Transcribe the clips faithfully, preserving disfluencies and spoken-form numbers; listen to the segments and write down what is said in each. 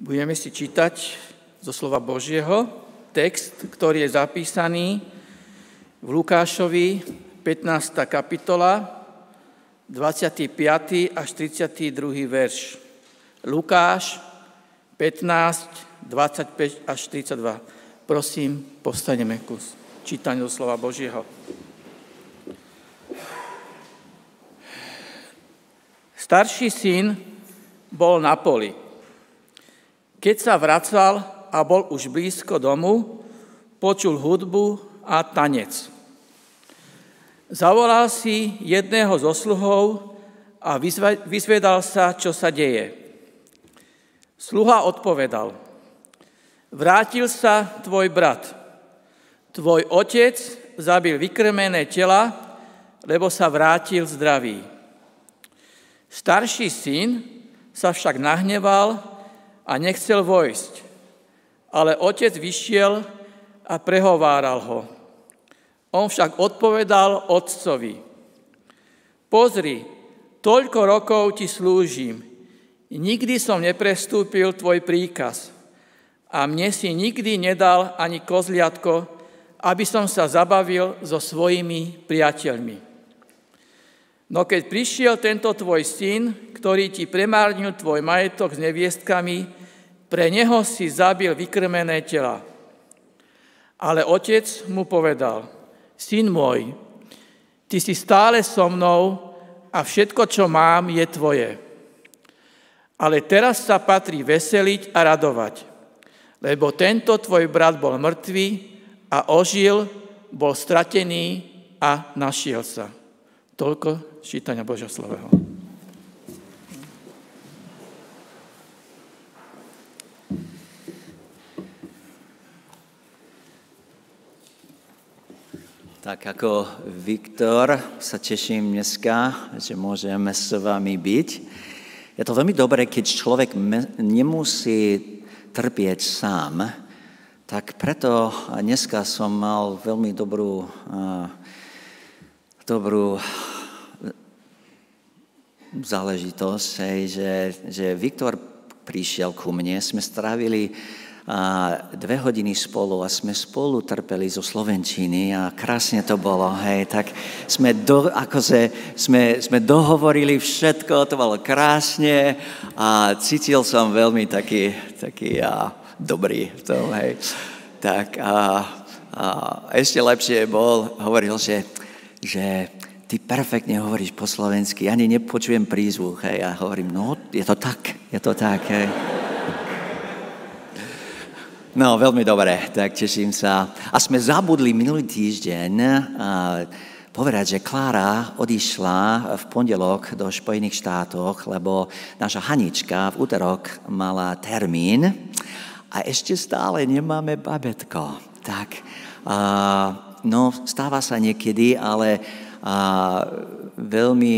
Budeme si čítať zo slova Božieho text, ktorý je zapísaný v Lukášovi, pätnásta kapitola, dvadsiaty piaty až tridsiaty druhý verš. Lukáš pätnásť, dvadsaťpäť až tridsaťdva. Prosím, povstaneme ku čítaniu zo slova Božieho. Starší syn bol na poli. Keď sa vracal a bol už blízko domu, počul hudbu a tanec. Zavolal si jedného zo sluhov a vyzvedal sa, čo sa deje. Sluha odpovedal: Vrátil sa tvoj brat. Tvoj otec zabil vykrmené tela, lebo sa vrátil zdravý. Starší syn sa však nahneval a nechcel vojsť, ale otec vyšiel a prehováral ho. On však odpovedal otcovi: Pozri, toľko rokov ti slúžim, nikdy som neprestúpil tvoj príkaz a mne si nikdy nedal ani kozliatko, aby som sa zabavil so svojimi priateľmi. No keď prišiel tento tvoj syn, ktorý ti premárnil tvoj majetok s neviestkami, pre neho si zabil vykrmené tela. Ale otec mu povedal: Syn môj, ty si stále so mnou a všetko, čo mám, je tvoje. Ale teraz sa patrí veseliť a radovať, lebo tento tvoj brat bol mŕtvý a ožil, bol stratený a našiel sa. Toľko čítania Božieho slova. Tak ako Viktor sa teším dneska, že môžeme s vami byť. Je to veľmi dobré, keď človek nemusí trpieť sám, tak preto dneska som mal veľmi dobrú, dobrú záležitosť, že, že Viktor prišiel ku mne, sme strávili a dve hodiny spolu a sme spolu trpeli zo slovenčiny a krásne to bolo, hej, tak sme, do, akože, sme, sme dohovorili všetko, to bolo krásne a cítil som veľmi taký, taký a, dobrý v tom, hej. Tak a, a ešte lepšie bol, hovoril, že, že ty perfektne hovoríš po slovensky, ani nepočujem prízvuk, hej, a hovorím, no, je to tak, je to tak, hej. No, veľmi dobre, tak teším sa. A sme zabudli minulý týždeň a povedať, že Klára odišla v pondelok do Spojených štátoch, lebo naša Hanička v útorok mala termín a ešte stále nemáme babetko. Tak, a, no, stáva sa niekedy, ale a, veľmi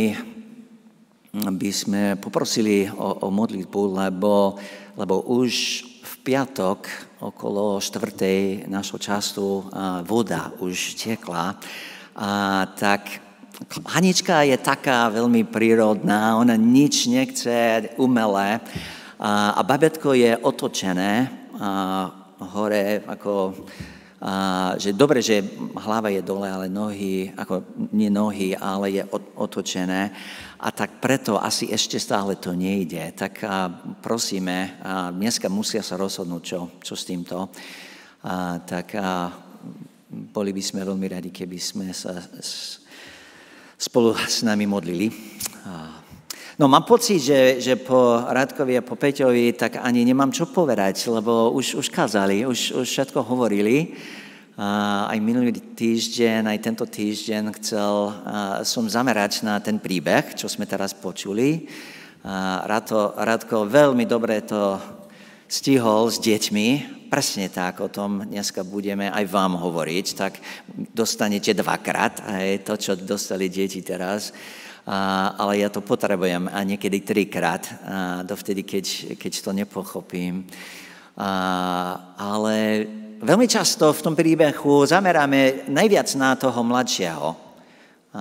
by sme poprosili o, o modlitbu, lebo, lebo už v piatok okolo štvrtej našho času voda už tekla. A tak Hanička je taká veľmi prírodná, ona nič nechce umelé a, a babetko je otočené a hore ako, a, že dobre, že hlava je dole, ale nohy, ako nie nohy, ale je otočené. A tak preto asi ešte stále to nejde. Tak a, prosíme, a dneska musia sa rozhodnúť, čo, čo s týmto. A, tak a, boli by sme veľmi radi, keby sme sa s, spolu s nami modlili. A, no mám pocit, že, že po Radkovi a po Peťovi tak ani nemám čo povedať, lebo už, už kázali, už, už všetko hovorili. Uh, aj minulý týždeň, aj tento týždeň chcel uh, som zamerať na ten príbeh, čo sme teraz počuli. Uh, Radko, Radko veľmi dobre to stihol s deťmi, presne tak, o tom dneska budeme aj vám hovoriť, tak dostanete dvakrát aj to, čo dostali deti teraz, uh, ale ja to potrebujem a niekedy trikrát, uh, dovtedy, keď, keď to nepochopím. Uh, ale veľmi často v tom príbehu zameráme najviac na toho mladšieho. A,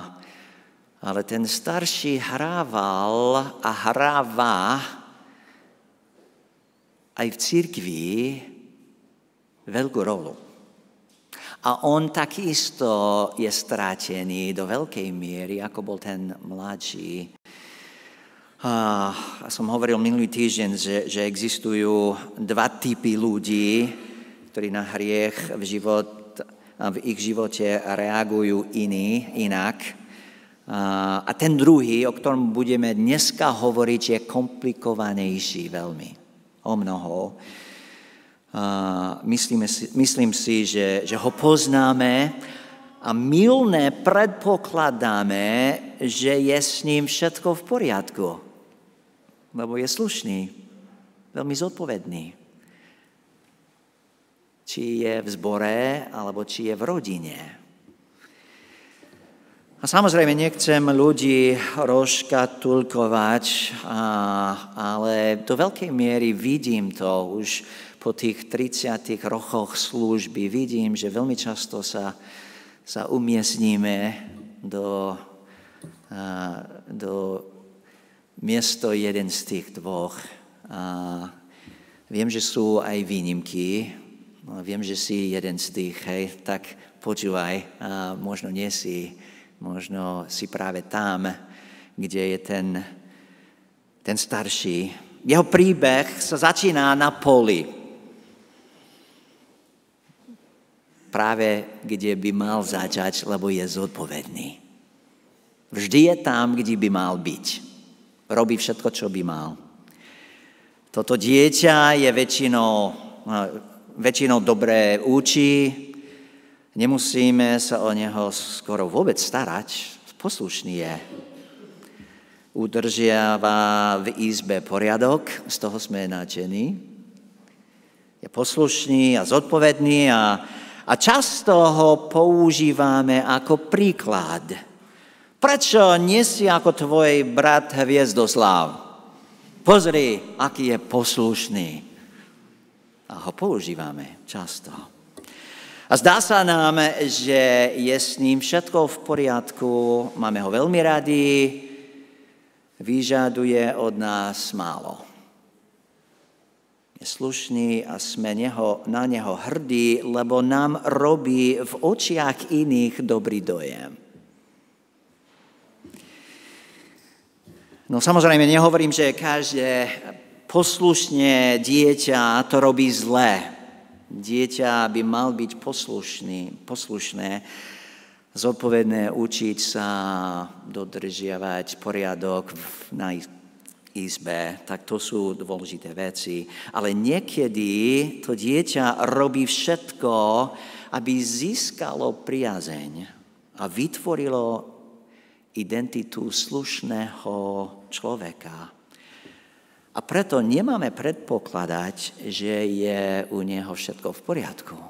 ale ten starší hrával a hráva aj v cirkvi veľkú rolu. A on takisto je strátený do veľkej miery, ako bol ten mladší. A som hovoril minulý týždeň, že, že existujú dva typy ľudí, ktorí na hriech v, život, v ich živote reagujú iný, inak. A ten druhý, o ktorom budeme dneska hovoriť, je komplikovanejší veľmi, o mnoho. Myslíme si, myslím si, že, že ho poznáme a mylne predpokladáme, že je s ním všetko v poriadku, lebo je slušný, veľmi zodpovedný. Či je v zbore, alebo či je v rodine. A samozrejme, nechcem ľudí rozškatulkovať, ale do veľkej miery vidím to už po tých tridsiatich rokoch služby. Vidím, že veľmi často sa, sa umiestníme do, do miesto jeden z tých dvoch. A viem, že sú aj výnimky. Viem, že si jeden z tých, hej, tak počúvaj, a možno nie si, možno si práve tam, kde je ten, ten starší. Jeho príbeh sa začína na poli. Práve kde by mal začať, lebo je zodpovedný. Vždy je tam, kde by mal byť. Robí všetko, čo by mal. Toto dieťa je väčšinou... väčšinou dobre učí, nemusíme sa o neho skoro vôbec starať, poslušný je. Udržiava v izbe poriadok, z toho sme nadšení. Je poslušný a zodpovedný a, a často ho používame ako príklad. Prečo nie si ako tvoj brat Hviezdoslav? Pozri, aký je poslušný. A ho používame často. A zdá sa nám, že je s ním všetko v poriadku, máme ho veľmi radi, vyžaduje od nás málo. Je slušný a sme neho, na neho hrdí, lebo nám robí v očiach iných dobrý dojem. No samozrejme, nehovorím, že každé poslušne dieťa to robí zle. Dieťa by mal byť poslušný, poslušné, zodpovedné, učiť sa dodržiavať poriadok na izbe. Tak to sú dôležité veci. Ale niekedy to dieťa robí všetko, aby získalo priazeň a vytvorilo identitu slušného človeka. A preto nemáme predpokladať, že je u neho všetko v poriadku.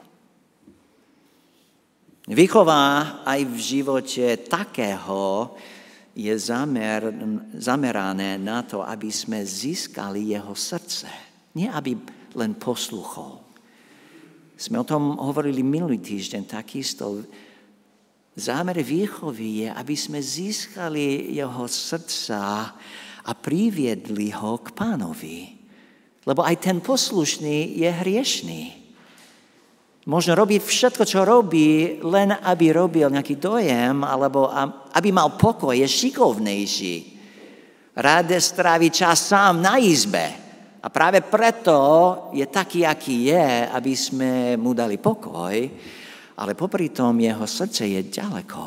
Výchova aj v živote takého je zamer, zamerané na to, aby sme získali jeho srdce. Nie, aby len posluchol. Sme o tom hovorili minulý týždeň takisto. Zámer výchovy je, aby sme získali jeho srdca a priviedli ho k Pánovi. Lebo aj ten poslušný je hriešný. Možno robí všetko, čo robí, len aby robil nejaký dojem, alebo aby mal pokoj, je šikovnejší. Rád strávi čas sám na izbe. A práve preto je taký, aký je, aby sme mu dali pokoj, ale popri tom jeho srdce je ďaleko.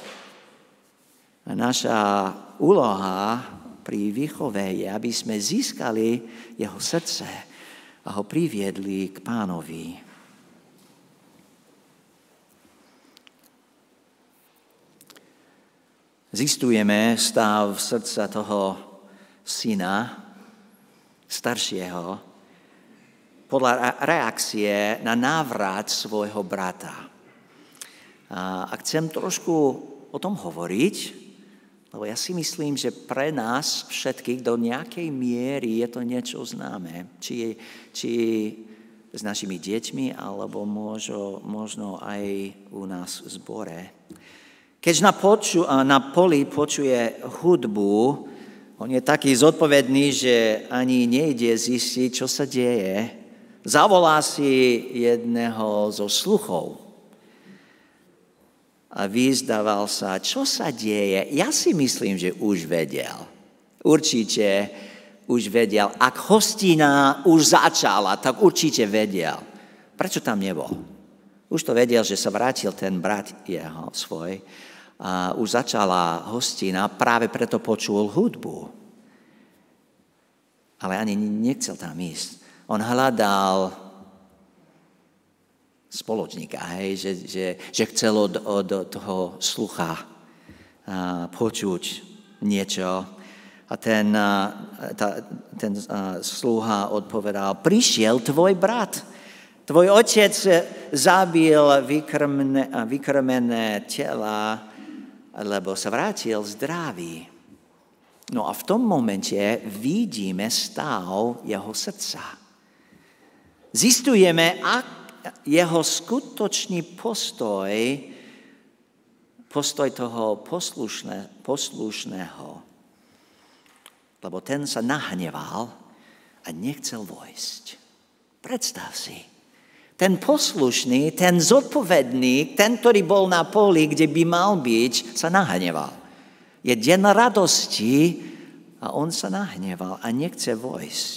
A naša úloha pri výchove je, aby sme získali jeho srdce a ho priviedli k Pánovi. Zistujeme stav srdca toho syna, staršieho, podľa reakcie na návrat svojho brata. A chcem trošku o tom hovoriť, lebo ja si myslím, že pre nás všetkých do nejakej miery je to niečo známe. Či, či s našimi deťmi, alebo možno, možno aj u nás v zbore. Keď na, poču, na poli počuje hudbu, On je taký zodpovedný, že ani nejde zistiť, čo sa deje. Zavolá si jedného zo sluchov a vyzdával sa, čo sa deje. Ja si myslím, že už vedel. Určite už vedel. Ak hostina už začala, tak určite vedel. Prečo tam nebol? Už to vedel, že sa vrátil ten brat jeho svoj. A už začala hostina, práve preto počul hudbu. Ale ani nechcel tam ísť. On hľadal spoločníka, hej, že, že, že chcel od, od toho slucha a, počuť niečo. A ten, a, ta, ten a, sluha odpovedal, prišiel tvoj brat. Tvoj otec zabil vykrmené, vykrmené tela, lebo sa vrátil zdravý. No a v tom momente vidíme stav jeho srdca. Zistujeme, ak jeho skutočný postoj, postoj toho poslušné, poslušného, lebo ten sa nahneval a nechcel vojsť. Predstav si. Ten poslušný, ten zodpovedný, ten, ktorý bol na poli, kde by mal byť, sa nahneval. Je deň radosti a on sa nahneval a nechce vojsť.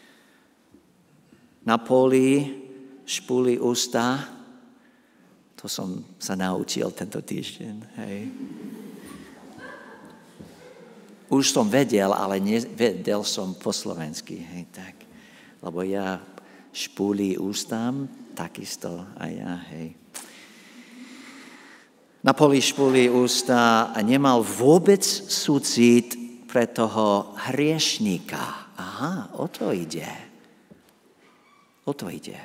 Na poli špuli ústa, to som sa naučil tento týždeň. Hej. Už som vedel, ale nevedel som po slovensky. Hej, tak. Lebo ja špuli ústam, takisto a ja, hej. Na poli špuli ústa a nemal vôbec súcit pre toho hriešníka. Aha, o to ide. O to ide.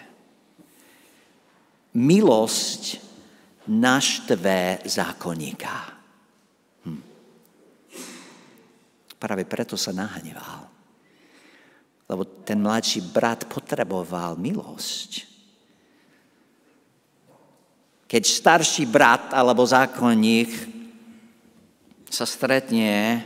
Milosť naštve zákonníka. Hm. Práve preto sa nahneval. Lebo ten mladší brat potreboval milosť. Keď starší brat alebo zákonník sa stretne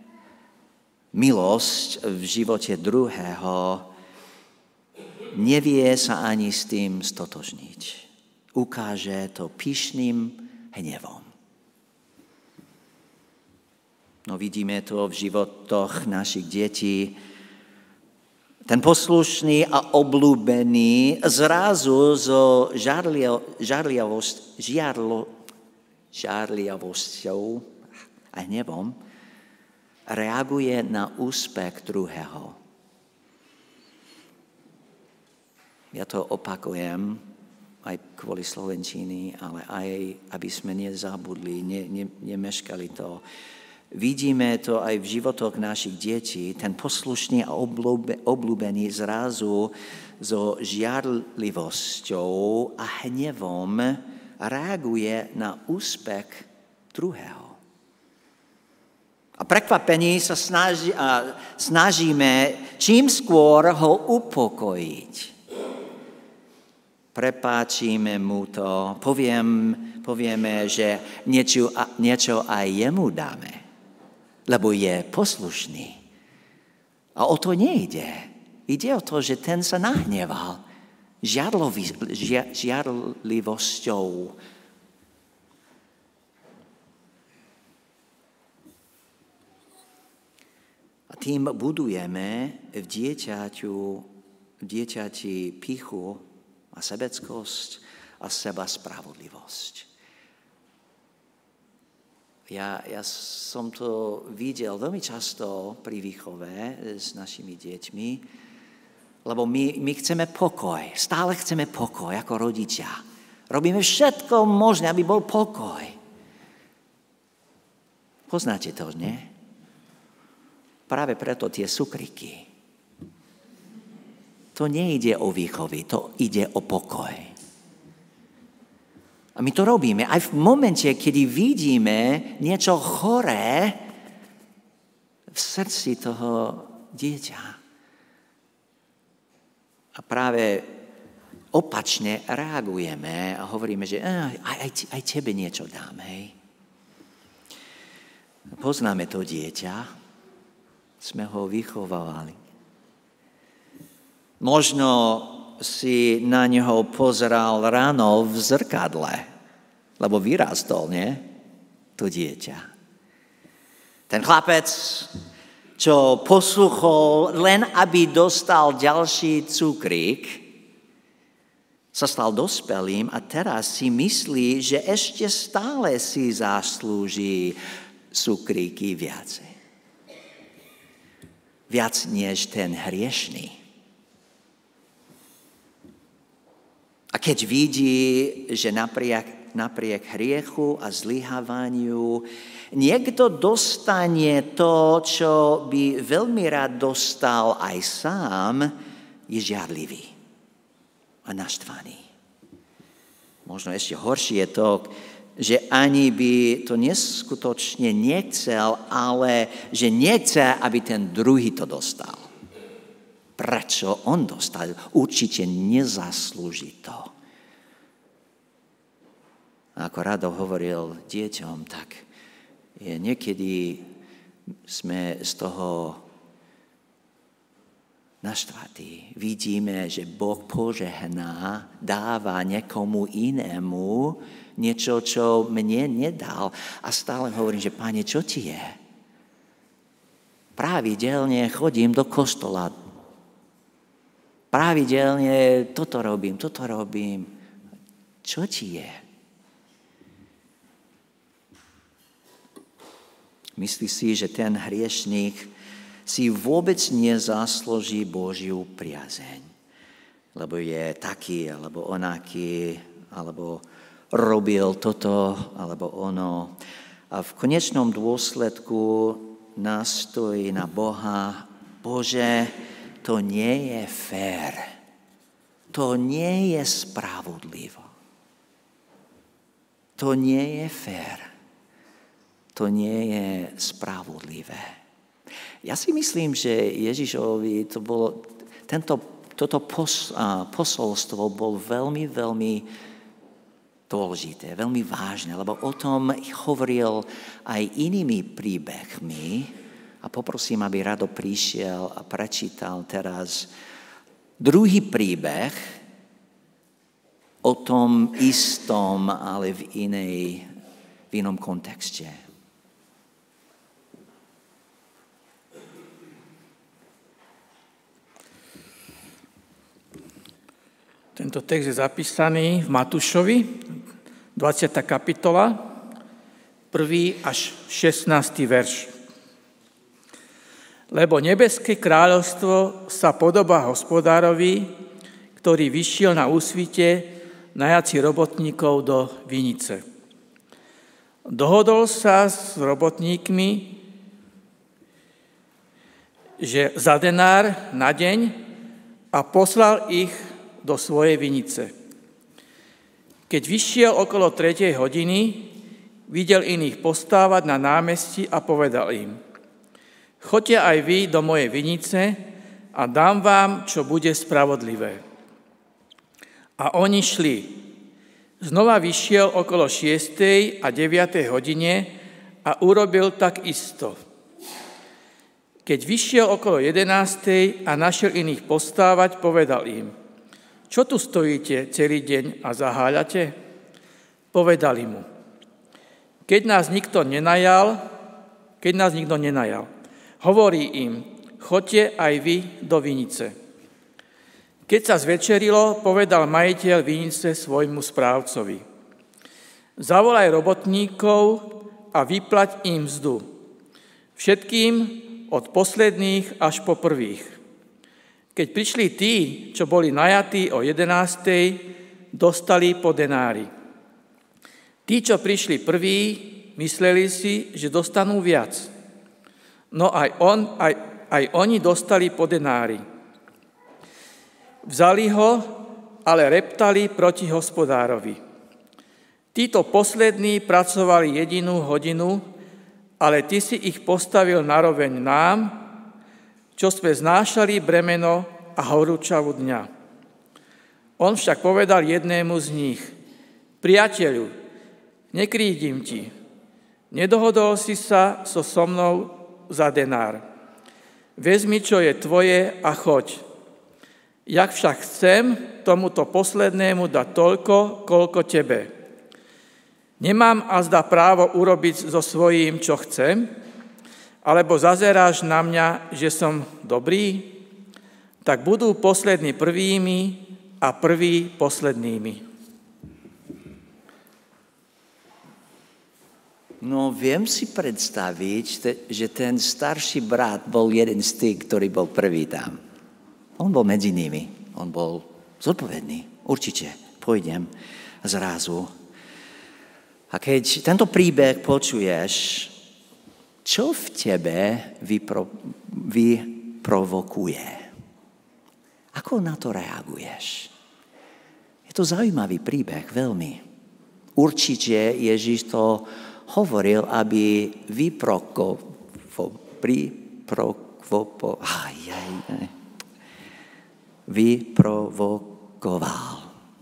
milosť v živote druhého, nevie sa ani s tým stotožniť. Ukáže to pyšným hnevom. No vidíme to v životoch našich detí. Ten poslušný a obľúbený zrazu so žarliavosť, žiarlo, žarliavosťou a hnevom reaguje na úspech druhého. Ja to opakujem aj kvôli slovenčiny, ale aj aby sme nezabudli, ne, ne, nemeškali to. Vidíme to aj v životoch našich detí. Ten poslušný a obľúbený zrazu so žiarlivosťou a hnevom reaguje na úspech druhého. A prekvapení sa snaží, a snažíme čím skôr ho upokojiť. Prepáčime mu to, poviem, povieme, že niečo, niečo aj jemu dáme. Lebo je poslušný. A o to nejde. Ide o to, že ten sa nahneval žiarlivosťou. A tým budujeme v dieťaťu, v dieťati pýchu a sebeckosť a seba spravodlivosť. Ja, ja som to videl veľmi často pri výchove s našimi deťmi, lebo my, my chceme pokoj, stále chceme pokoj ako rodičia. Robíme všetko možné, aby bol pokoj. Poznáte to, nie? Práve preto tie cukriky. To nejde o výchovy, to ide o pokoj. A my to robíme aj v momente, kedy vidíme niečo choré v srdci toho dieťa. A práve opačne reagujeme a hovoríme, že aj, aj, aj tebe niečo dám. Hej. Poznáme to dieťa sme ho vychovávali. Možno si na neho pozeral ráno v zrkadle, lebo vyrástol, nie? To dieťa. Ten chlapec, čo posluchol, len aby dostal ďalší cukrík, sa stal dospelým a teraz si myslí, že ešte stále si zaslúži cukríky viacej. Viac než ten hriešný. A keď vidí, že napriek, napriek hriechu a zlyhávaniu niekto dostane to, čo by veľmi rád dostal aj sám, je žiarlivý a naštvaný. Možno ešte horšie je to, že ani by to neskutočne nechcel, ale že nechce, aby ten druhý to dostal. Prečo on dostal? Určite nezaslúži to. Ako Rado hovoril deťom, tak je, niekedy sme z toho naštvatí. Vidíme, že Boh požehná, dáva niekomu inému niečo, čo mne nedal. A stále hovorím, že Pane, čo ti je? Pravidelne chodím do kostola. Pravidelne toto robím, toto robím. Čo ti je? Myslí si, že ten hriešník si vôbec nezaslúži Božiu priazeň. Lebo je taký, alebo onaký, alebo robil toto, alebo ono. A v konečnom dôsledku nastojí na Boha, Bože, to nie je fér. To nie je spravodlivo. To nie je fér. To nie je spravodlivé. Ja si myslím, že Ježišovi to bolo, tento, toto pos, a, posolstvo bol veľmi, veľmi dôležité, veľmi vážne, lebo o tom hovoril aj inými príbehmi. A poprosím, aby Rado prišiel a prečítal teraz druhý príbeh o tom istom, ale v, inej, v inom kontexte. Tento text je zapísaný v Matúšovi, dvadsiata kapitola, prvý až šestnásty verš. Lebo nebeské kráľovstvo sa podobá hospodárovi, ktorý vyšiel na úsvite najať si robotníkov do vinice. Dohodol sa s robotníkmi, že za denár na deň a poslal ich do svojej vinice. Keď vyšiel okolo tretej hodiny, videl iných postávať na námestí a povedal im: Choďte aj vy do mojej vinice a dám vám, čo bude spravodlivé. A oni šli. Znova vyšiel okolo šiestej a deviatej hodine a urobil tak isto. Keď vyšiel okolo jedenástej a našiel iných postávať, povedal im: Čo tu stojíte celý deň a zaháľate? Povedali mu: Keď nás nikto nenajal, keď nás nikto nenajal. Hovorí im: Choďte aj vy do vinice. Keď sa zvečerilo, povedal majiteľ vinice svojmu správcovi: Zavolaj robotníkov a vyplať im mzdu. Všetkým od posledných až po prvých. Keď prišli tí, čo boli najatí o jedenástej, dostali po denári. Tí, čo prišli prví, mysleli si, že dostanú viac. No aj, on, aj, aj oni dostali po denári. Vzali ho, ale reptali proti hospodárovi. Títo poslední pracovali jedinú hodinu, ale ty si ich postavil naroveň nám, čo sme znášali bremeno a horúčavu dňa. On však povedal jednému z nich: Priateľu, nekrídim ti, nedohodol si sa so so mnou za denár. Vezmi, čo je tvoje a choď. Jak však chcem tomuto poslednému dať toľko, koľko tebe. Nemám azda právo urobiť so svojím, čo chcem, alebo zazeráš na mňa, že som dobrý? Tak budú poslední prvými a prví poslednými. No, viem si predstaviť, že ten starší brat bol jeden z tých, ktorý bol prvý tam. On bol medzi nimi. On bol zodpovedný. Určite pôjdem zrazu. A keď tento príbeh počuješ, čo v tebe vypro, vyprovokuje? Ako na to reaguješ? Je to zaujímavý príbeh, veľmi. Určite Ježiš to hovoril, aby vyprovokoval. Vyprovokoval.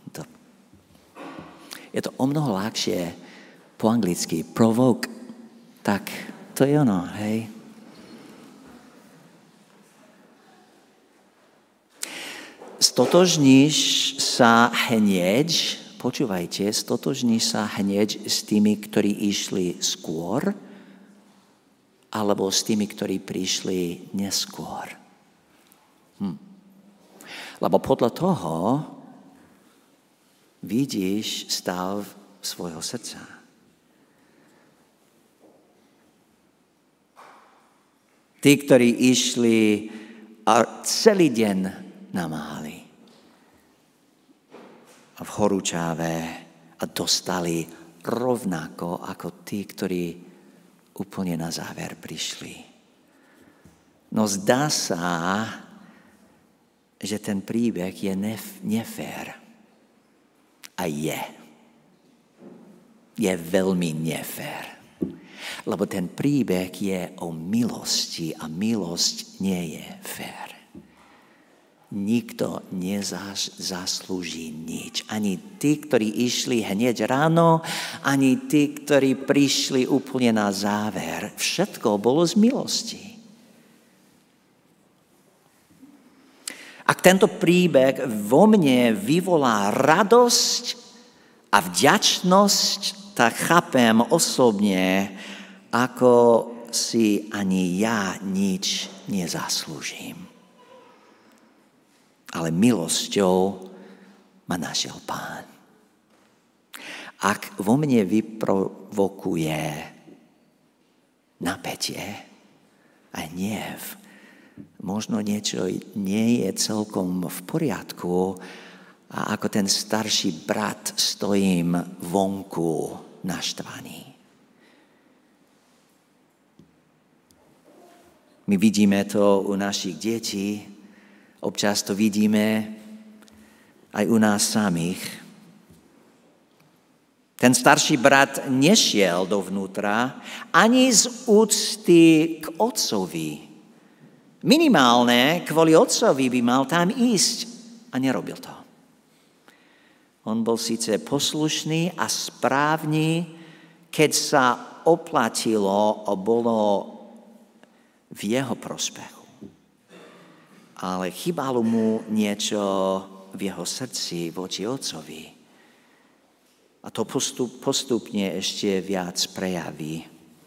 Je to o mnoho ľahšie po anglicky. Provoke. Tak to je ono, hej. Stotožníš sa hneď, počúvajte, stotožníš sa hneď s tými, ktorí išli skôr, alebo s tými, ktorí prišli neskôr. Hm. Lebo podľa toho vidíš stav svojho srdca. Tí, ktorí išli a celý deň namáhali a v horúčave a dostali rovnako ako tí, ktorí úplne na záver prišli. No zdá sa, že ten príbeh je nef- nefér. A je. Je veľmi nefér. Lebo ten príbeh je o milosti a milosť nie je fér. Nikto nezaslúži nič. Ani tí, ktorí išli hneď ráno, ani tí, ktorí prišli úplne na záver. Všetko bolo z milosti. Ak tento príbeh vo mne vyvolá radosť a vďačnosť, tak chápem osobne, ako si ani ja nič nezaslúžim. Ale milosťou ma našiel Pán. Ak vo mne vyprovokuje napätie a hnev, možno niečo nie je celkom v poriadku a ako ten starší brat stojím vonku naštvaný. My vidíme to u našich detí, občas to vidíme aj u nás samých. Ten starší brat nešiel dovnútra ani z úcty k otcovi. Minimálne kvôli otcovi by mal tam ísť a nerobil to. On bol síce poslušný a správny, keď sa oplatilo a bolo v jeho prospechu. Ale chýbalo mu niečo v jeho srdci voči otcovi. A to postup, postupne ešte viac prejaví.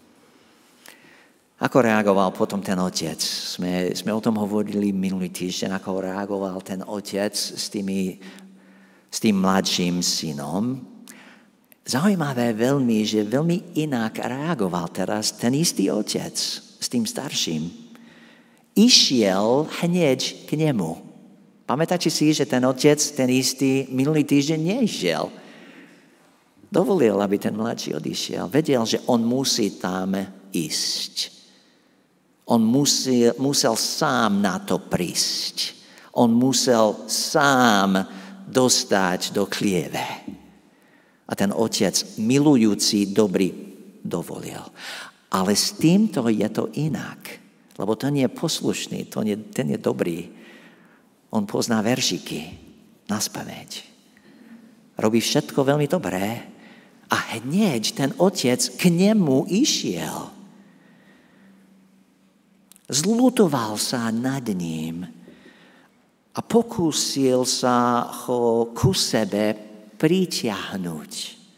Ako reagoval potom ten otec? Sme, sme o tom hovorili minulý týždeň, ako reagoval ten otec s, tými, s tým mladším synom. Zaujímavé veľmi, že veľmi inak reagoval teraz ten istý otec s tým starším. Išiel hneď k nemu. Pamätáte si, že ten otec, ten istý, minulý týždeň neišiel. Dovolil, aby ten mladší odišiel. Vedel, že on musí tam ísť. On musel, musel sám na to prísť. On musel sám dostať do chlieve. A ten otec, milujúci, dobrý, dovolil. Ale s týmto je to inak. Lebo ten je poslušný, ten je, ten je dobrý. On pozná veršiky naspamäť. Robí všetko veľmi dobré. A hneď ten otec k nemu išiel. zľutoval sa nad ním a pokúsil sa ho ku sebe pritiahnuť.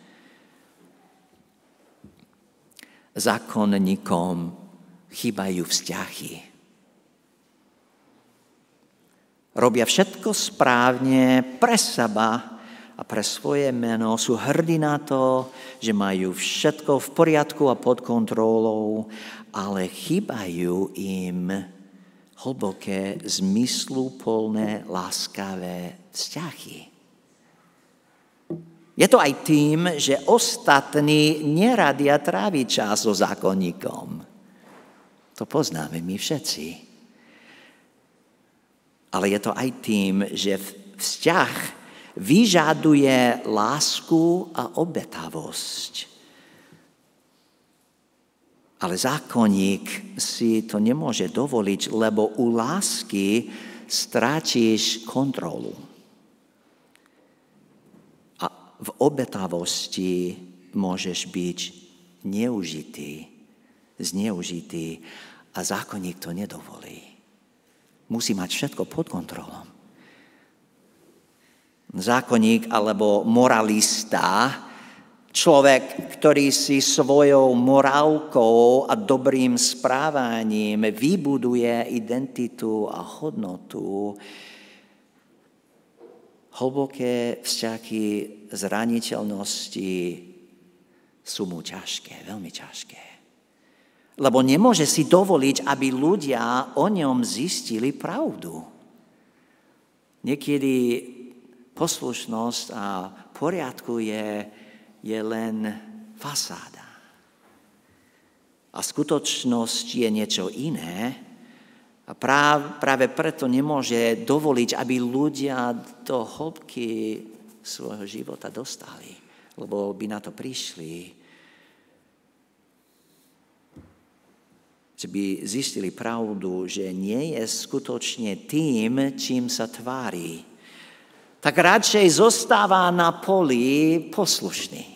Zákonníkom chýbajú vzťahy. Robia všetko správne pre seba a pre svoje meno. Sú hrdí na to, že majú všetko v poriadku a pod kontrolou, ale chýbajú im hlboké, zmysluplné, láskavé vzťahy. Je to aj tým, že ostatní neradia tráviť čas so zákonníkom. To poznáme my všetci. Ale je to aj tým, že vzťah vyžaduje lásku a obetavosť. Ale zákonník si to nemôže dovoliť, lebo u lásky stráčiš kontrolu. A v obetavosti môžeš byť neužitý, zneužitý a zákonník to nedovolí. Musí mať všetko pod kontrolou. Zákonník alebo moralista, človek, ktorý si svojou morálkou a dobrým správaním vybuduje identitu a hodnotu. Hlboké vzťahy zraniteľnosti sú mu ťažké, veľmi ťažké. Lebo nemôže si dovoliť, aby ľudia o ňom zistili pravdu. Niekedy poslušnosť a poriadku je, je len fasáda. A skutočnosť je niečo iné. A práve, práve preto nemôže dovoliť, aby ľudia do hĺbky svojho života dostali. Lebo by na to prišli. Že by zistili pravdu, že nie je skutočne tým, čím sa tvári. Tak radšej zostáva na poli poslušný.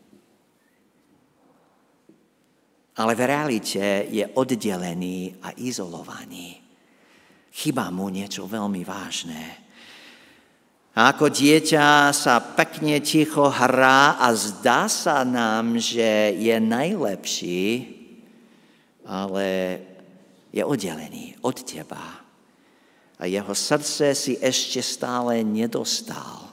Ale v realite je oddelený a izolovaný. Chýba mu niečo veľmi vážne. A ako dieťa sa pekne ticho hrá a zdá sa nám, že je najlepší, ale je oddelený od teba. A jeho srdce si ešte stále nedostal.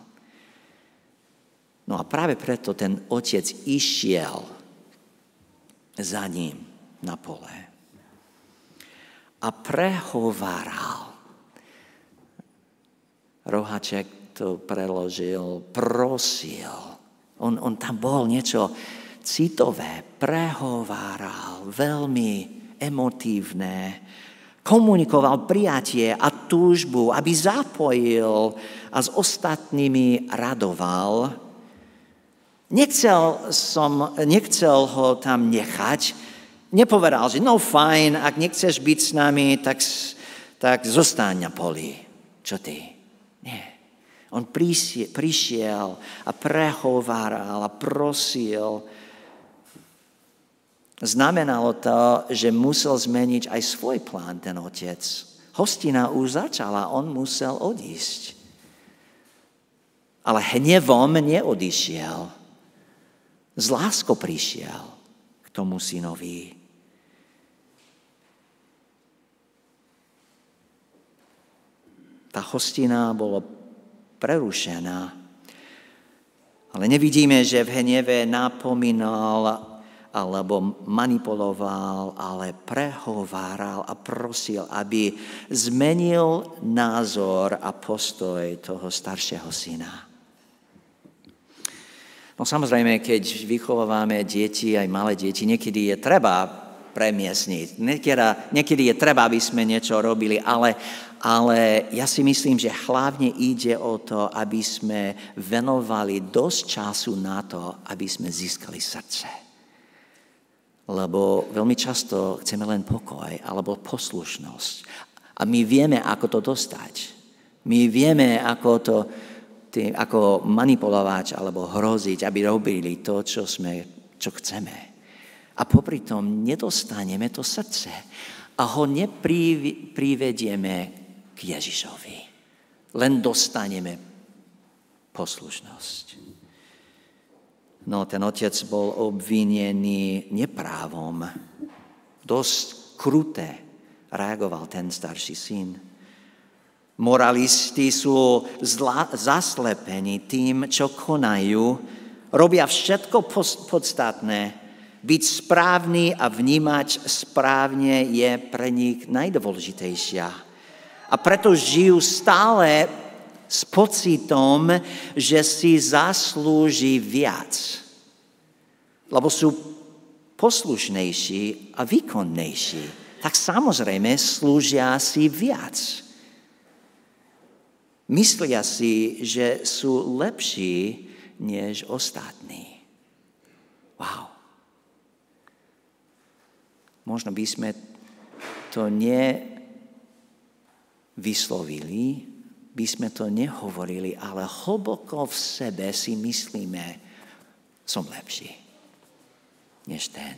No a práve preto ten otec išiel za ním na pole. A prehováral. Roháček to preložil, prosil. On, on tam bol niečo citové, prehováral, veľmi emotívne. Komunikoval prijatie a túžbu, aby zapojil a s ostatnými radoval. Nechcel, som, nechcel ho tam nechať. Nepovedal, že no fajn, ak nechceš byť s nami, tak, tak zostaň na poli. Čo ty? Nie. On prišiel, prišiel a prehováral a prosil. Znamenalo to, že musel zmeniť aj svoj plán ten otec. Hostina už začala, on musel odísť. Ale hnevom neodišiel. Z láskou prišiel k tomu synovi. Tá hostina bola prerušená. Ale nevidíme, že v hneve napomínal alebo manipuloval, ale prehováral a prosil, aby zmenil názor a postoj toho staršieho syna. No samozrejme, keď vychovávame deti, aj malé deti, niekedy je treba premiesniť. Niekedy, niekedy je treba, aby sme niečo robili, ale, ale ja si myslím, že hlavne ide o to, aby sme venovali dosť času na to, aby sme získali srdce. Lebo veľmi často chceme len pokoj alebo poslušnosť. A my vieme, ako to dostať. My vieme, ako to tým, ako manipulovať alebo hroziť, aby robili to, čo, sme, čo chceme. A popri tom nedostaneme to srdce. a ho neprivedieme k Ježišovi. Len dostaneme poslušnosť. No, ten otec bol obvinený neprávom. Dosť kruté reagoval ten starší syn. Moralisti sú zla, zaslepení tým, čo konajú. Robia všetko podstatné. Byť správny a vnímať správne je pre nich najdôležitejšia. A preto žijú stále s pocitom, že si zaslúži viac. Lebo sú poslušnejší a výkonnejší. Tak samozrejme slúžia si viac. Myslia si, že sú lepší než ostatní. Wow. Možno by sme to nevyslovili, by sme to nehovorili, ale hlboko v sebe si myslíme, som lepší než ten.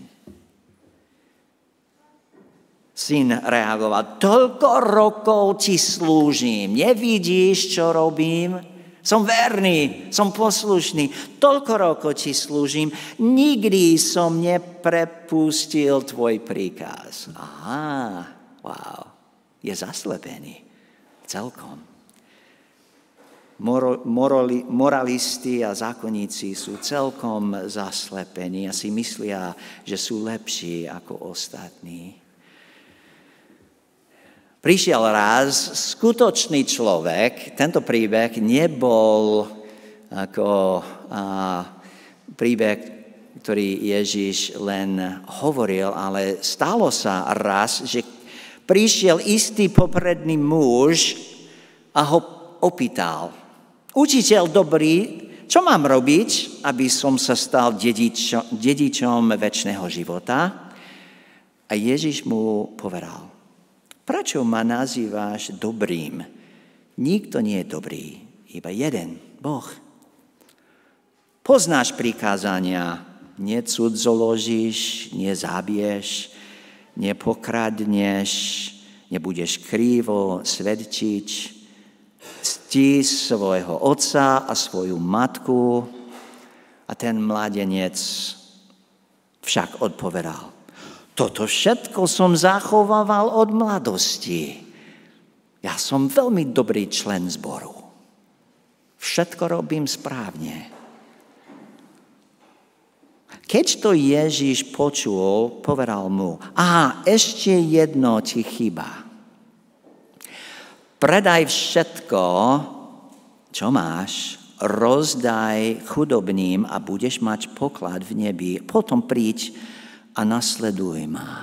Syn reagoval, toľko rokov ti slúžim, nevidíš, čo robím? Som verný, som poslušný, toľko rokov ti slúžim, nikdy som neprepustil tvoj príkaz. Aha, wow, je zaslepený celkom. Morali, moralisti a zákonníci sú celkom zaslepení a si myslia, že sú lepší ako ostatní. Prišiel raz skutočný človek, tento príbeh nebol ako a, príbeh, ktorý Ježiš len hovoril, ale stalo sa raz, že prišiel istý popredný muž a ho opýtal, učiteľ dobrý, čo mám robiť, aby som sa stal dedičom, dedičom večného života? A Ježiš mu povedal, prečo ma nazývaš dobrým? Nikto nie je dobrý, iba jeden, Boh. Poznáš prikázania, necudzoložíš, nezabiješ, nepokradneš, nebudeš krivo svedčiť, cti svojho otca a svoju matku. A ten mladenec však odpovedal, toto všetko som zachovával od mladosti. Ja som veľmi dobrý člen zboru. Všetko robím správne. Keď to Ježiš počul, povedal mu, aha, ešte jedno ti chýba. Predaj všetko, čo máš, rozdaj chudobným a budeš mať poklad v nebi. Potom príď a nasleduj ma.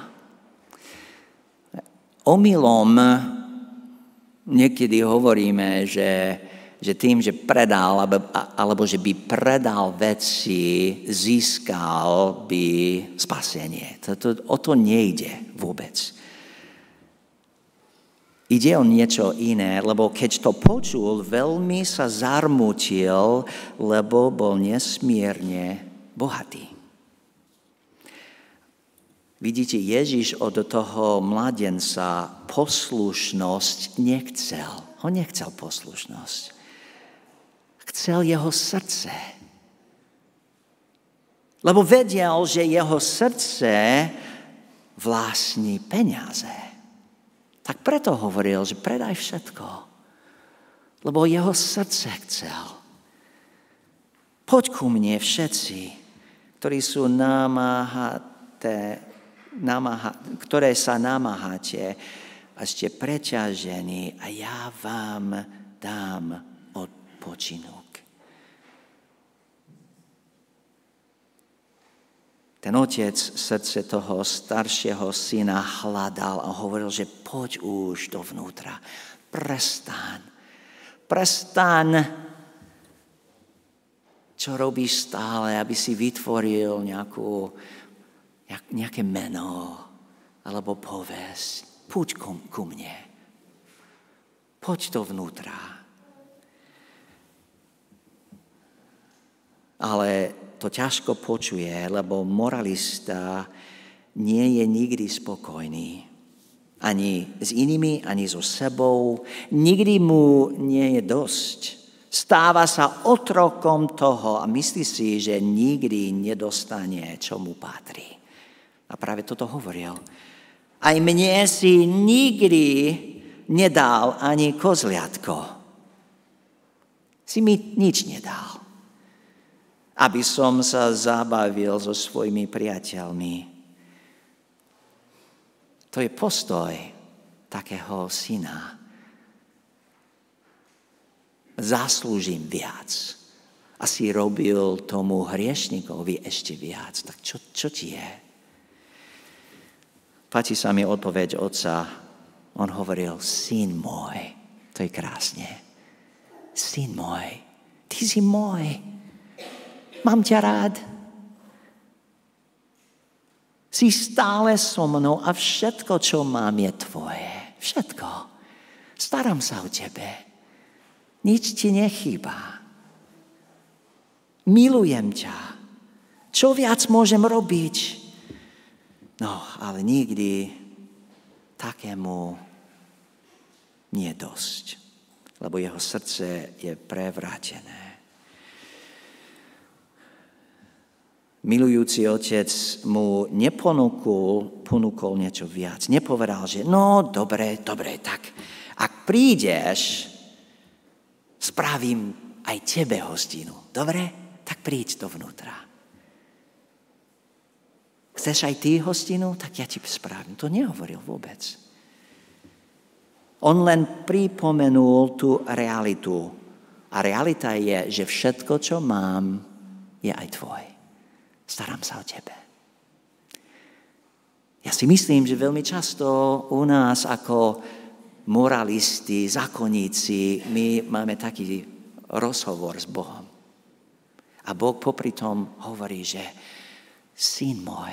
Omylom niekedy hovoríme, že, že tým, že predal, alebo, alebo že by predal veci, získal by spasenie. To, to, o to nejde vôbec. Ide o niečo iné, lebo keď to počul, veľmi sa zarmutil, lebo bol nesmierne bohatý. Vidíte, Ježiš od toho mladenca poslušnosť nechcel. On nechcel poslušnosť. Chcel jeho srdce. Lebo vedel, že jeho srdce vlastní peniaze. Tak preto hovoril, že predaj všetko. Lebo jeho srdce chcel. Poď ku mne všetci, ktorí sú namáhaté, Namáha, ktoré sa namáhate a ste preťažení a ja vám dám odpočinok. Ten otec srdce toho staršieho syna hľadal a hovoril, že poď už dovnútra, prestaň, prestaň, čo robíš stále, aby si vytvoril nejakú nejaké meno, alebo povesť, poď ku, ku mne. Poď dovnútra. Ale to ťažko počuje, lebo moralista nie je nikdy spokojný. Ani s inými, ani so sebou. Nikdy mu nie je dosť. Stáva sa otrokom toho a myslí si, že nikdy nedostane, čo mu patrí. A práve toto hovoril. Aj mne si nikdy nedal ani kozliatko. Si mi nič nedal. Aby som sa zabavil so svojimi priateľmi. To je postoj takého syna. Zaslúžim viac. A si robil tomu hriešnikovi ešte viac. Tak čo, čo ti je? Páči sa mi odpoveď otca. On hovoril, syn môj. To je krásne. Syn môj. Ty si môj. Mám ťa rád. Si stále so mnou a všetko, čo mám, je tvoje. Všetko. Starám sa o tebe. Nič ti nechýba. Milujem ťa. Čo viac môžem robiť? No, ale nikdy takému nie dosť. Lebo jeho srdce je prevrátené. Milujúci otec mu neponúkol ponúkol niečo viac. Nepovedal, že no, dobre, dobre, tak ak prídeš, spravím aj tebe hostinu. Dobre? Tak príď dovnútra. Chceš aj ty hostinu? Tak ja ti spravím. To nehovoril vôbec. On len pripomenul tú realitu. A realita je, že všetko, čo mám, je aj tvoj. Starám sa o tebe. Ja si myslím, že veľmi často u nás ako moralisti, zákonníci, my máme taký rozhovor s Bohom. A Boh popri tom hovorí, že syn môj,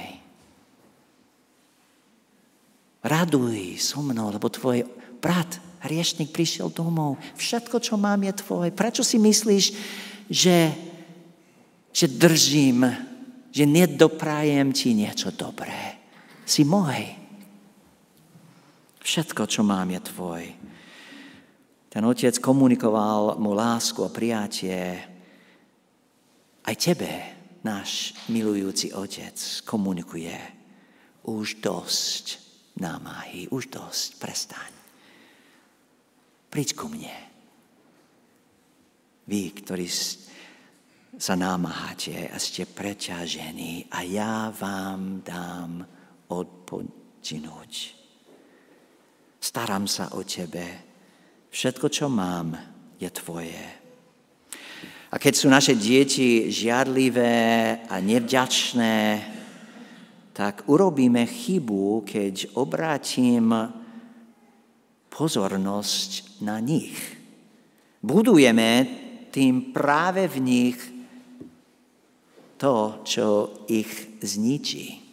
raduj so mnou, lebo tvoj brat, hriešnik, prišiel domov. Všetko, čo mám, je tvoje. Prečo si myslíš, že, že držím, že nedoprajem ti niečo dobré? Si môj. Všetko, čo mám, je tvoj. Ten otec komunikoval mu lásku a prijatie. Aj tebe, náš milujúci otec, komunikuje. Už dosť námahy, už dosť, prestaň. Príď ku mne. Vy, ktorí sa námaháte a ste preťažení, a ja vám dám odpočinúť. Starám sa o tebe. Všetko, čo mám, je tvoje. A keď sú naše deti žiadlivé a nevďačné, tak urobíme chybu, keď obrátim pozornosť na nich. Budujeme tým práve v nich to, čo ich zničí.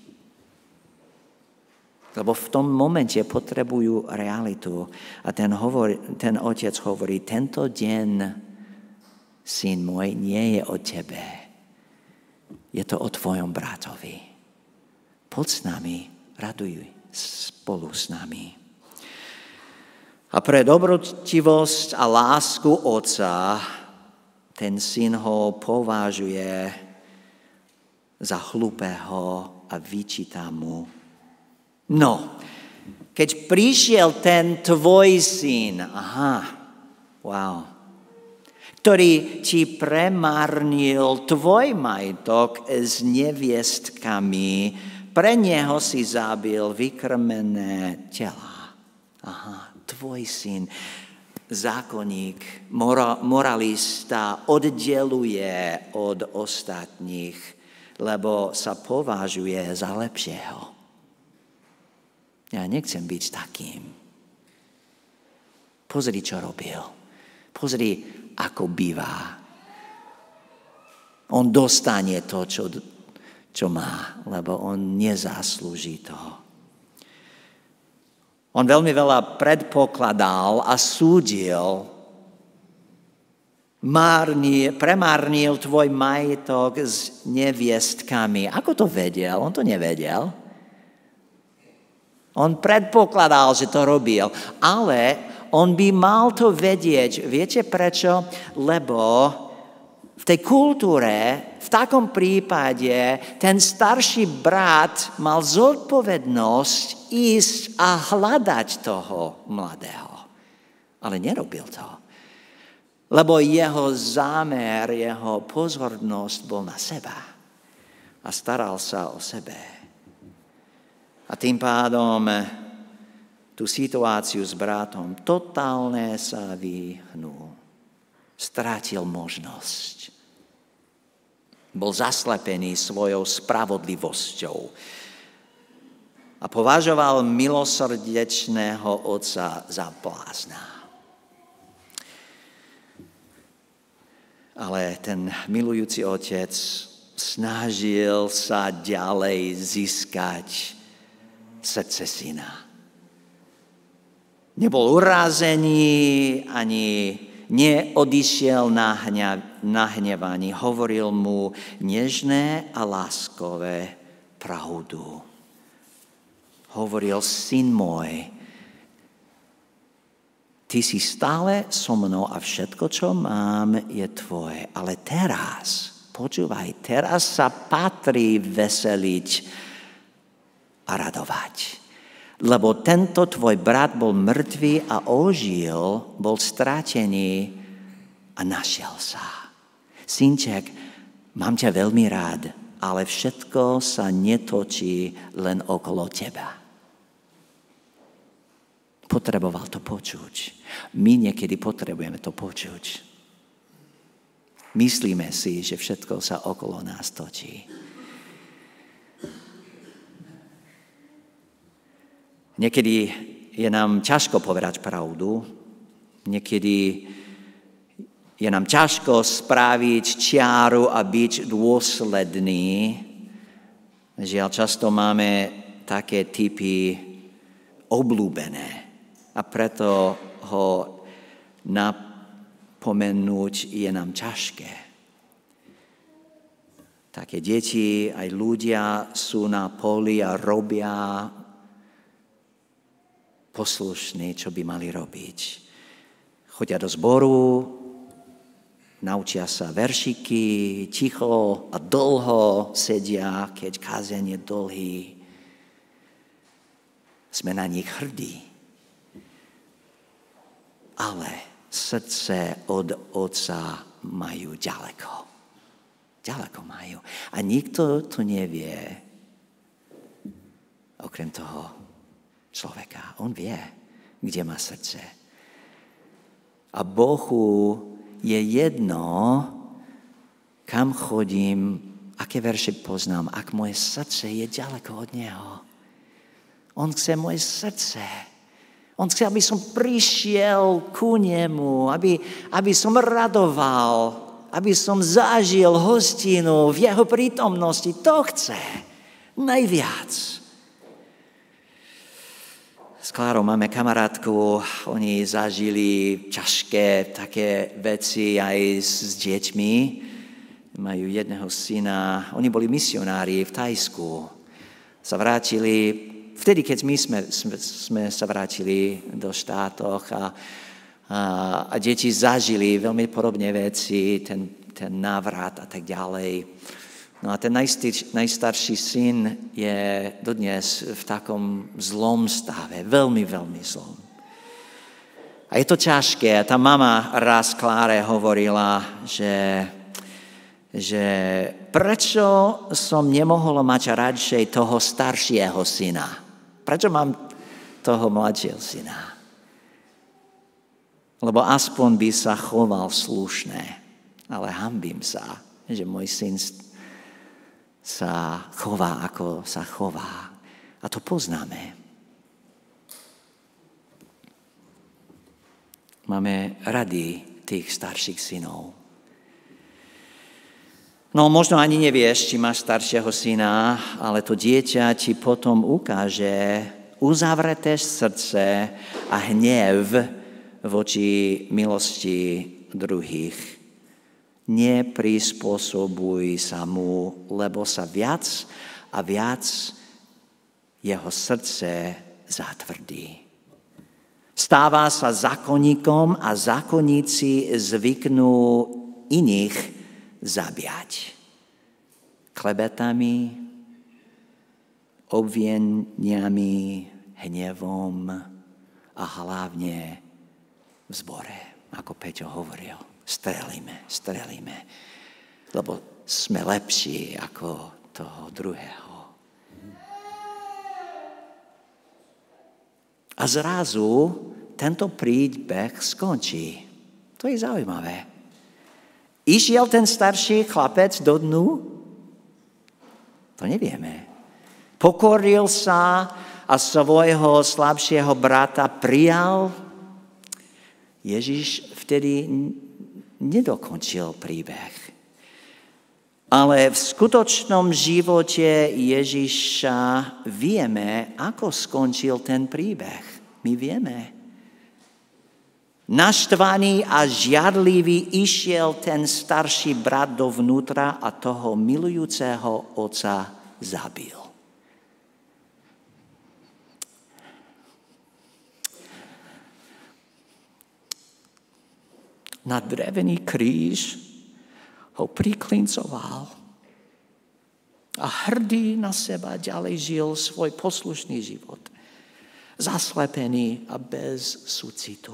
Lebo v tom momente potrebujú realitu. A ten, hovor, ten otec hovorí, tento deň, syn môj, nie je o tebe. Je to o tvojom bratovi. Poď s nami, raduj spolu s nami. A pre dobrotivosť a lásku otca, ten syn ho považuje za hlúpeho a vyčíta mu. No, keď prišiel ten tvoj syn, aha, wow, ktorý ti premárnil tvoj majetok s neviestkami, pre neho si zabil vykrmené tela. Aha, tvoj syn, zákonník, mora, moralista, oddeluje od ostatných, lebo sa považuje za lepšieho. Ja nechcem byť takým. Pozri, čo robil. Pozri, ako býva. On dostane to, čo, čo má, lebo on nezaslúži to. On veľmi veľa predpokladal a súdil. Márni, premárnil tvoj majetok s neviestkami. Ako to vedel? On to nevedel. On predpokladal, že to robil, ale on by mal to vedieť. Viete prečo? Lebo v tej kultúre, v takom prípade, ten starší brat mal zodpovednosť ísť a hľadať toho mladého. Ale nerobil to. Lebo jeho zámer, jeho pozornosť bol na seba. A staral sa o sebe. A tým pádom tú situáciu s bratom totálne sa vyhnul. Strátil možnosť. Bol zaslepený svojou spravodlivosťou. A považoval milosrdečného otca za blázna. Ale ten milujúci otec snažil sa ďalej získať srdce syna. Nebol urazený, ani neodišiel nahnevaný. Hovoril mu nežné a láskové pravdu. Hovoril, syn môj, ty si stále so mnou a všetko, čo mám, je tvoje. Ale teraz, počúvaj, teraz sa patrí veseliť a radovať. Lebo tento tvoj brat bol mŕtvý a ožil, bol stratený a našiel sa. Synček, mám ťa veľmi rád, ale všetko sa netočí len okolo teba. Potreboval to počuť. My niekedy potrebujeme to počuť. Myslíme si, že všetko sa okolo nás točí. Niekedy je nám ťažko povedať pravdu. Niekedy je nám ťažko spraviť čiaru a byť dôsledný. Žiaľ, často máme také typy obľúbené. A preto ho napomenúť je nám ťažké. Také deti, aj ľudia sú na poli a robia poslušní, čo by mali robiť. Chodia do zboru, naučia sa veršiky, ticho a dlho sedia, keď kázeň je dlhý. Sme na nich hrdí. Ale srdce od Otca majú ďaleko. Ďaleko majú. A nikto to nevie, okrem toho človeka. On vie, kde má srdce. A Bohu je jedno, kam chodím, aké verše poznám, ak moje srdce je ďaleko od Neho. On chce moje srdce. On chce, aby som prišiel ku Nemu, aby, aby som radoval, aby som zažil hostinu v Jeho prítomnosti. To chce najviac. S Klárou máme kamarátku, oni zažili ťažké také veci aj s deťmi. Majú jedného syna, oni boli misionári v Thajsku. Sa vrátili, vtedy, keď my sme, sme, sme sa vrátili do štátoch a, a, a deti zažili veľmi podobné veci, ten, ten návrat a tak ďalej. No a ten najstarší, najstarší syn je dodnes v takom zlom stave, veľmi, veľmi zlom. A je to ťažké. Tá mama raz Kláre hovorila, že, že prečo som nemohla mať radšej toho staršieho syna? Prečo mám toho mladšieho syna? Lebo aspoň by sa choval slušne, ale hanbím sa, že môj syn sa chová, ako sa chová. A to poznáme. Máme rady tých starších synov. No možno ani nevieš, či máš staršieho syna, ale to dieťa ti potom ukáže uzavreté srdce a hnev voči milosti druhých. Neprispôsobuj sa mu, lebo sa viac a viac jeho srdce za tvrdý. Stáva sa zákonníkom a zákonníci zvyknú iných zabíjať. Klebetami, obvineniami, hnevom a hlavne v zbore, ako Peťo hovoril. Strelíme, strelíme, lebo sme lepší ako toho druhého. A zrazu tento príbeh skončí. To je zaujímavé. Išiel ten starší chlapec do dnu? To nevieme. Pokoril sa a svojho slabšieho brata prijal. Ježiš vtedy nedokončil príbeh. Ale v skutočnom živote Ježiša vieme, ako skončil ten príbeh. My vieme. Naštvaný a žiarlivý išiel ten starší brat dovnútra a toho milujúceho otca zabil. Na drevený kríž ho priklincoval a hrdý na seba ďalej žil svoj poslušný život. Zaslepený a bez súcitu.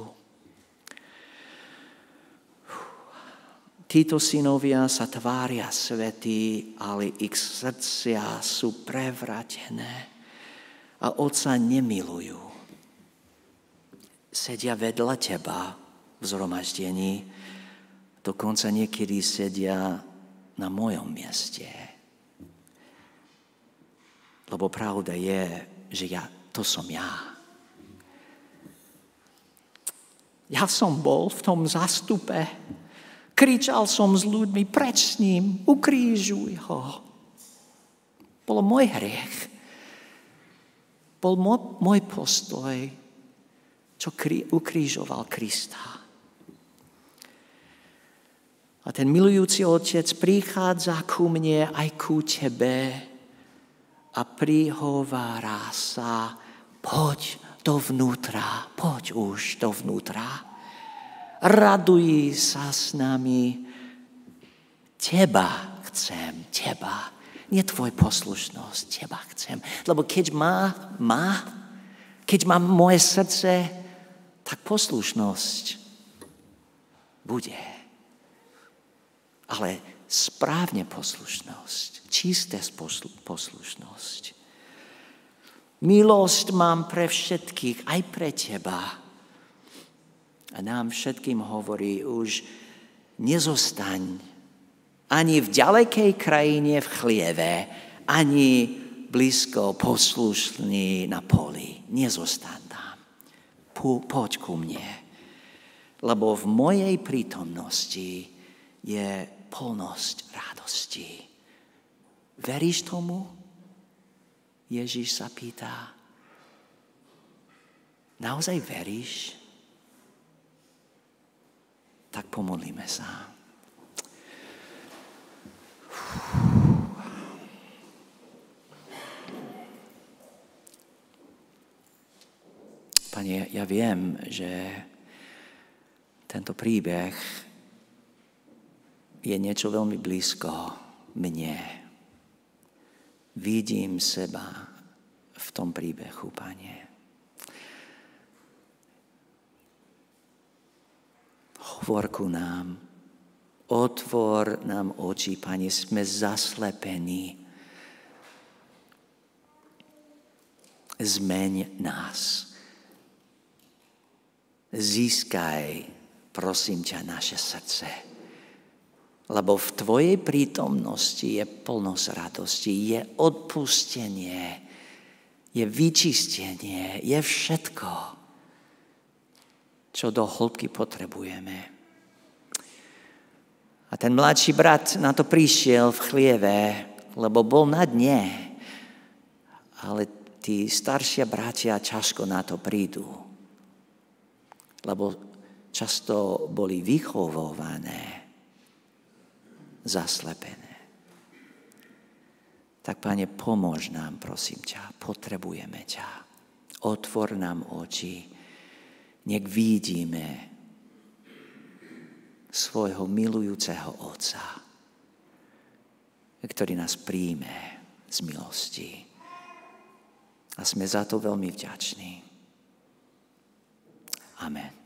Títo synovia sa tvária svätí, ale ich srdcia sú prevrátené a otca nemilujú. Sedia vedľa teba v zhromaždení, dokonca niekedy sedia na mojom mieste. Lebo pravda je, že ja, to som ja. Ja som bol v tom zastupe. Kričal som s ľuďmi, preč s ním, ukrížuj ho. Bol môj hriech. Bol môj postoj, čo ukrížoval Krista. A ten milujúci otec prichádza ku mne aj ku tebe a prihovára sa, poď dovnútra, poď už dovnútra. Raduj sa s nami. Teba chcem, teba. Nie tvoj poslušnosť, teba chcem. Lebo keď má, má, keď má moje srdce, tak poslušnosť bude. Ale správne poslušnosť, čisté poslušnosť. Milosť mám pre všetkých, aj pre teba. A nám všetkým hovorí už, nezostaň ani v ďalekej krajine v chlieve, ani blízko poslušný na poli. Nezostaň tam. Poď ku mne. Lebo v mojej prítomnosti je plnosť radosti. Veríš tomu? Ježiš sa pýta, naozaj veríš? Tak pomodlíme sa. Pane, ja viem, že tento príbeh je niečo veľmi blízko mne. Vidím seba v tom príbehu, Pane. Hovor ku nám, otvor nám oči, Pane, sme zaslepení. Zmeň nás. Získaj, prosím ťa, naše srdce. Lebo v tvojej prítomnosti je plnosť radosti, je odpustenie, je vyčistenie, je všetko, čo do hĺbky potrebujeme. A ten mladší brat na to prišiel v chlieve, lebo bol na dne. Ale tí staršia bratia ťažko na to prídu, lebo často boli vychovované zaslepené. Tak, Pane, pomôž nám, prosím ťa, potrebujeme ťa. Otvor nám oči, nech vidíme svojho milujúceho Otca, ktorý nás príjme z milosti. A sme za to veľmi vďační. Amen.